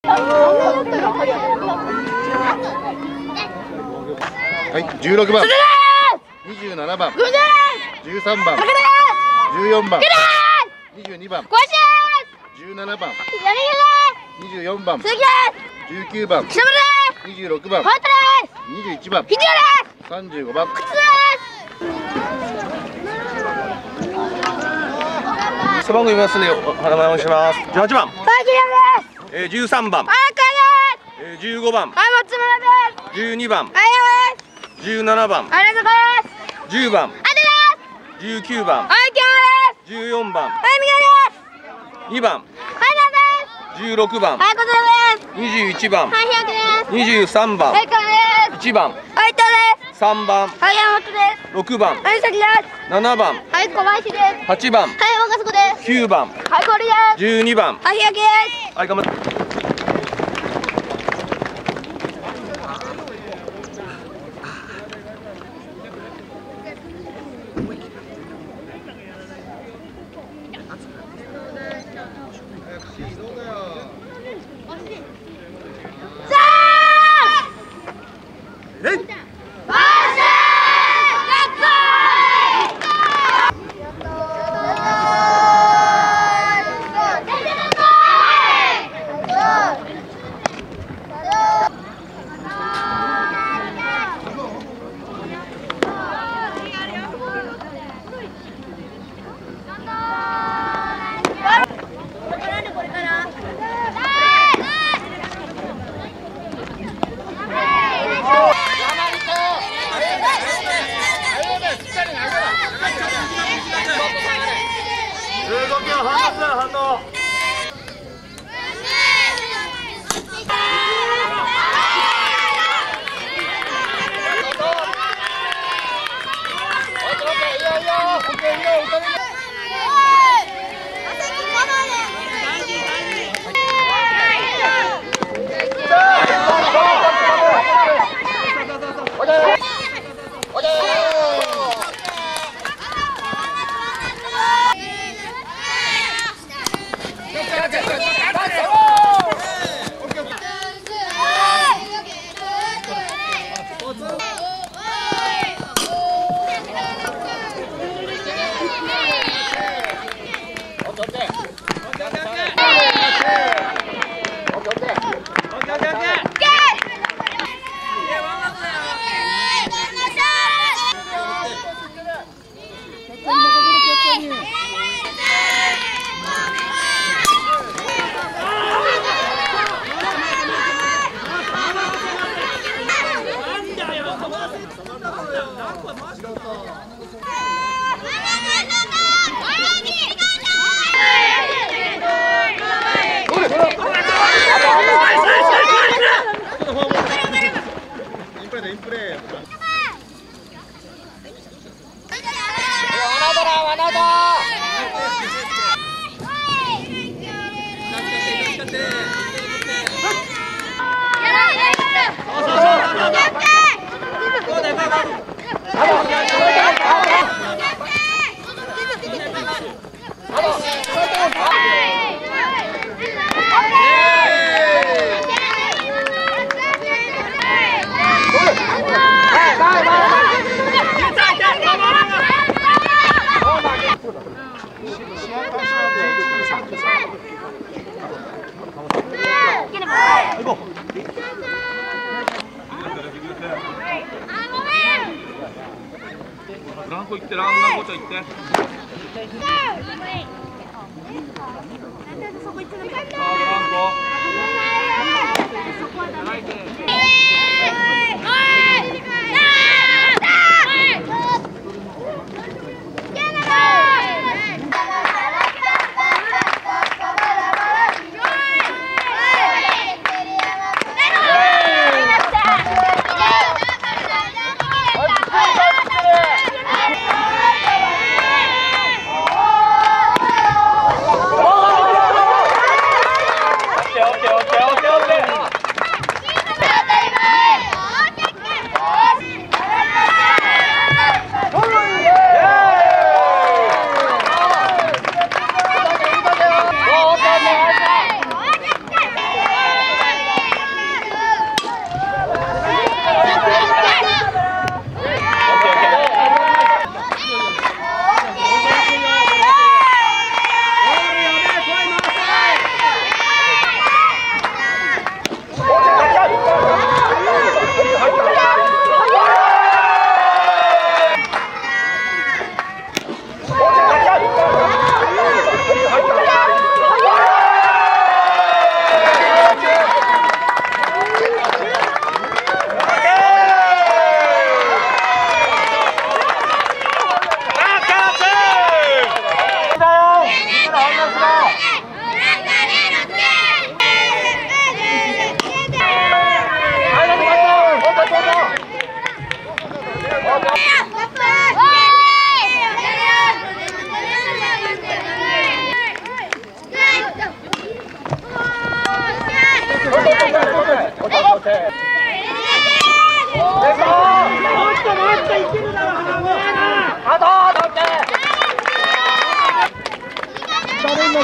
はい、16番、27番、13番、14番、22番、17番、24番、19番、26番、21番、35番。 背番号見ますね。花丸します。18番、13番、15番、12番、17番、10番、19番、14番、2番、16番、21番、23番、1番、3番、6番、7番、8番、9番、12番。はい、頑張って。 ブランコ行って、ランナーごちゃ行って。ブランコ。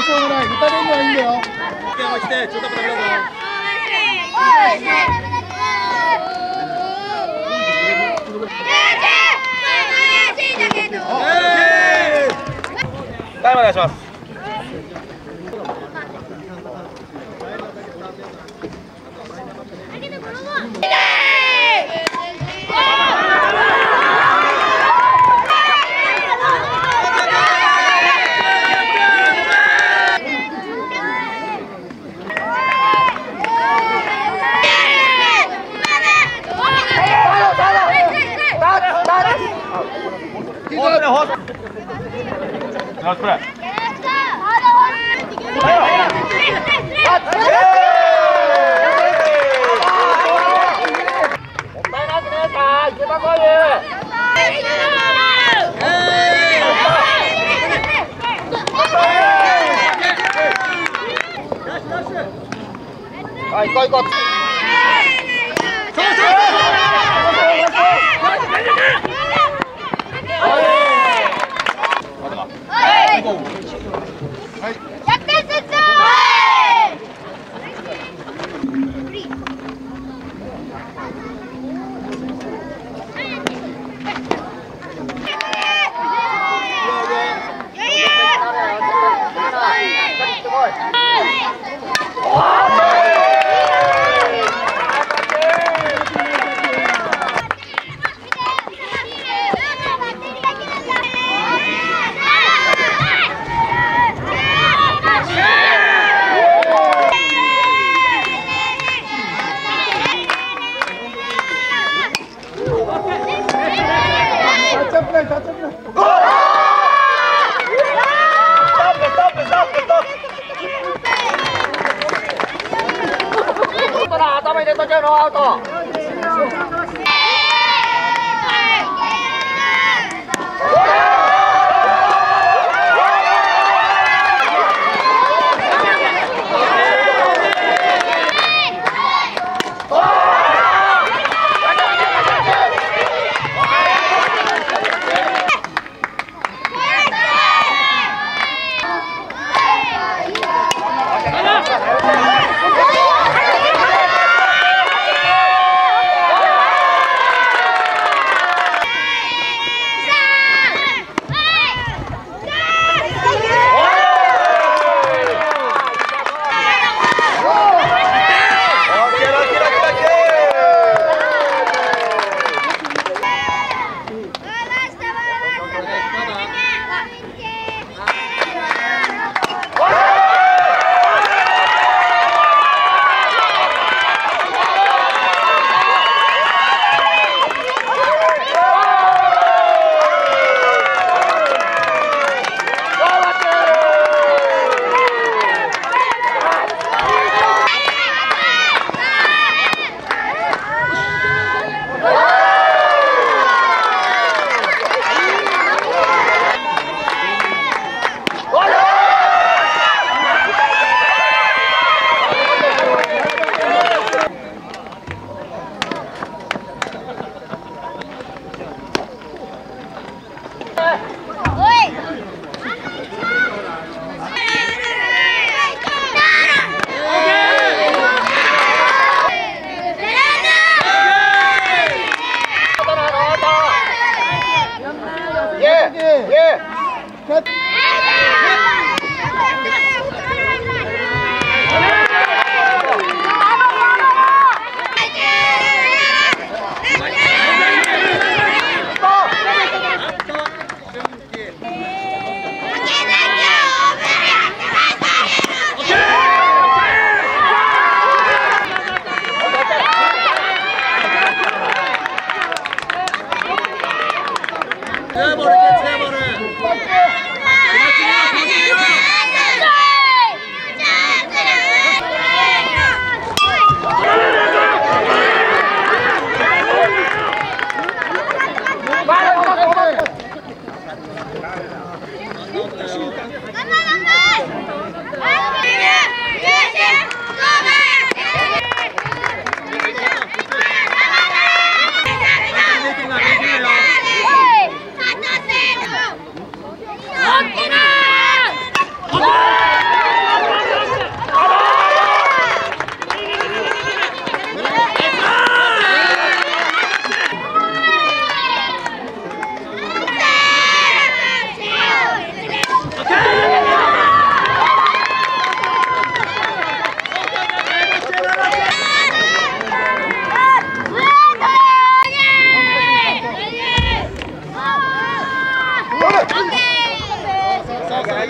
しょうがない。打たれるのはいいんだよ。 タイムお願いします。ナイスプレー。はい、行こう行こう。頭入れとけよ、ノーアウト。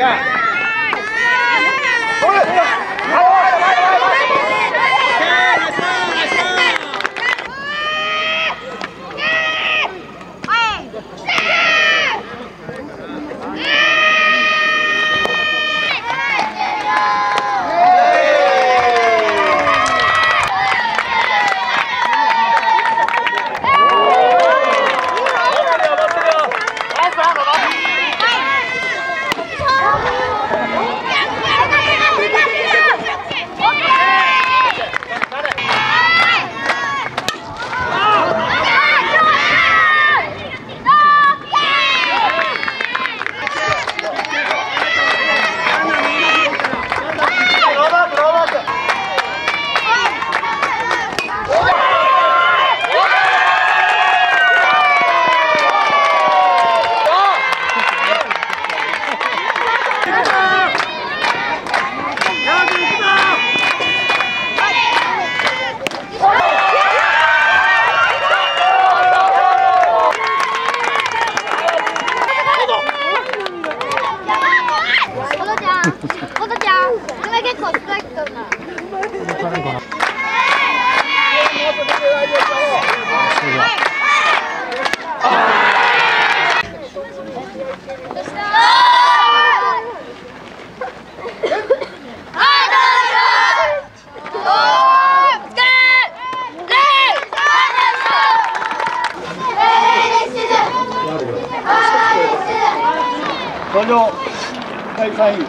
登場第3位、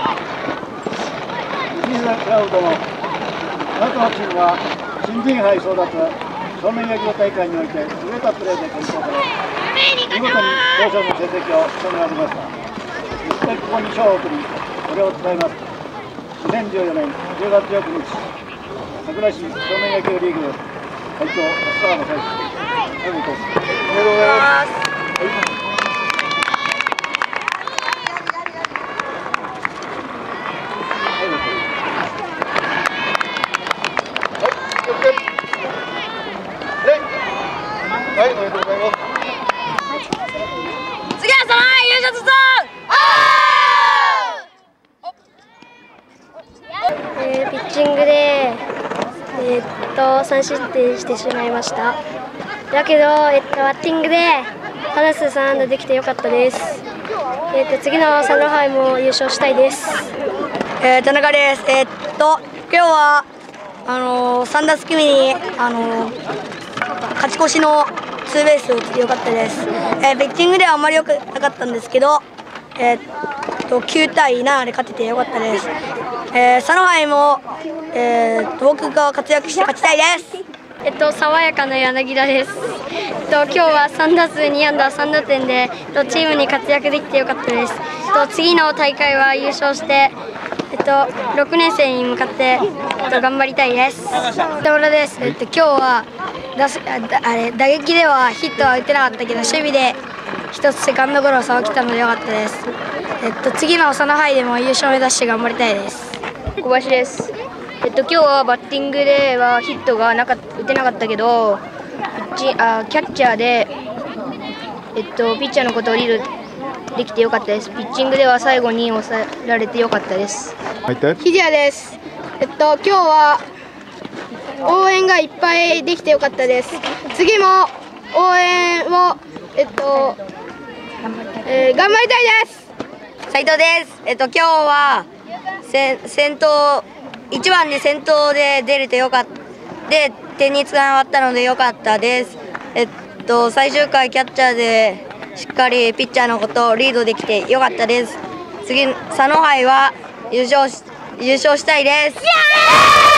西田クラウドのあなたのチームは新人杯争奪少年野球大会において優れたプレーで健勝され、見事に同賞の成績を収められました。そしてここに賞を送り、これを伝えます。2014年10月19日、桜市少年野球リーグ会長、安川正之、おめでとうございます。 はい、おめでとうございます。 次はその優勝するぞ。 ピッチングで、3失点してしまいました。だけど、バッティングで話す3安打できてよかったです。次の佐野杯も優勝したいです。 田中です。今日は3打席目に勝ち越しのツーベースを打ってよかったです。ピッチングではあんまり良くなかったんですけど、9対7で勝ててよかったです。佐野杯も、僕が活躍して勝ちたいです。 爽やかな柳田です。今日は3打数2安打3打点でチームに活躍できてよかったです。次の大会は優勝して、6年生に向かって頑張りたいです。田村です。今日は打撃ではヒットは打てなかったけど、守備で1つセカンドゴロ差を切ったのでよかったです。次の佐野杯でも優勝を目指して頑張りたいです。 小林です。今日はバッティングではヒットが打てなかったけど、キャッチャーでピッチャーのことをリードできてよかったです。ピッチングでは最後に抑えられてよかったです。 ひじやです。今日は応援がいっぱいできてよかったです。次も応援を頑張りたいです。 斉藤です。今日は先頭1番で先頭で出れてよかった。で点につながったのでよかったです。最終回キャッチャーでしっかりピッチャーのことをリードできてよかったです。次佐野杯は優勝したいです。